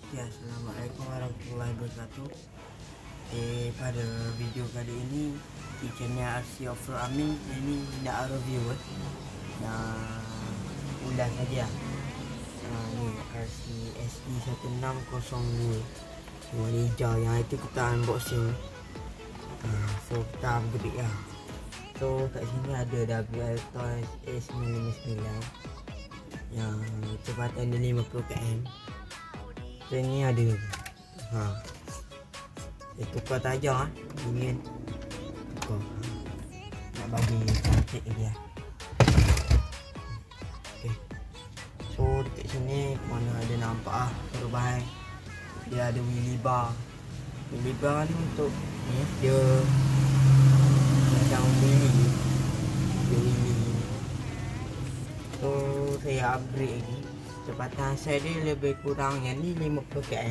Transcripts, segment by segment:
Ya, Assalamualaikum warahmatullahi wabarakatuh. Pada video kali ini di channel RC Off-Road Amin ini nak review ulas saja. Ni RC SE 1602 warna hijau yang itu kita unboxing. So kita upgrade lah. So kat sini ada WL Toys A959 yang kecepatan dia 50 km. Dan ni ada dia tukar tajam ini tukar nak bagi cantik dia. Okay. So dekat sini mana ada nampak perubahan. Dia ada wheelie bar. Wheelie bar ni untuk ni dia macam wheelie. So saya upgrade lagi. Kecepatan saya dia lebih kurang, yang ni 50 km.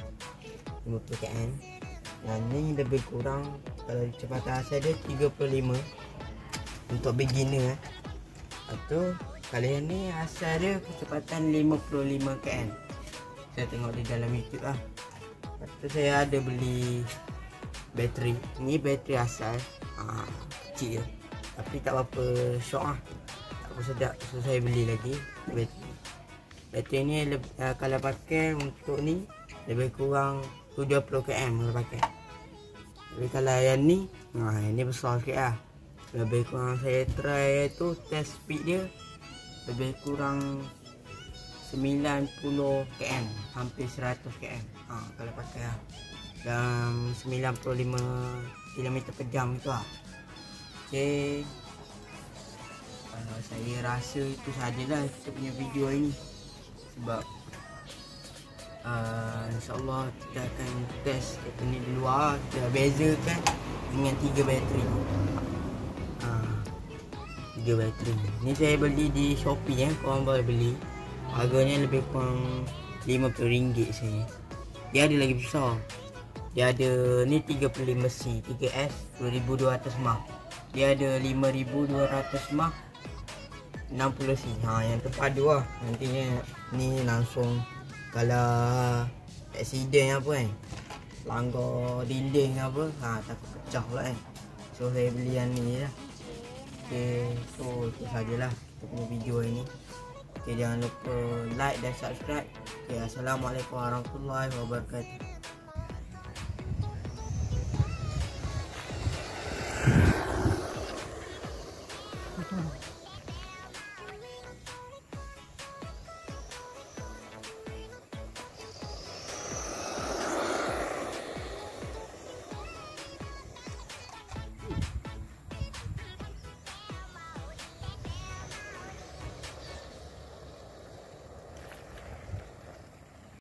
Yang ni lebih kurang, kalau kecepatan saya dia 35 untuk beginner. Atau kalau yang ni asal dia kecepatan 55 km. Saya tengok di dalam YouTube lah. Lepas tu saya ada beli bateri. Ni bateri asal, kecil je, tapi tak berapa syok lah, tak berapa sedap. So saya beli lagi bateri. Bateri ni kalau pakai untuk ni lebih kurang 70 km kalau pakai. Tapi kalau yang ni besar sikit lah. Lebih kurang saya try tu test speed dia lebih kurang 90 km, hampir 100 km kalau pakai lah. Dan 95 km per jam itu lah. Okay, kalau saya rasa itu sajalah kita punya video ini. Sebab insyaAllah kita akan test ni di luar. Kita bezakan dengan 3 bateri. 3 bateri ni saya beli di Shopee korang boleh beli. Harganya lebih kurang RM50 saya. Dia ada lagi besar. Dia ada ni 35 C 3S 2200 mAh. Dia ada 5200 mAh 60 C. Yang terpadu lah. Nantinya ni langsung kalau accident apa langgar dinding apa, takut pecah pula So saya beli yang ni lah. Okay, so itu sajalah kita punya video ini. Okay, jangan lupa like dan subscribe. Okay, Assalamualaikum warahmatullahi wabarakatuh.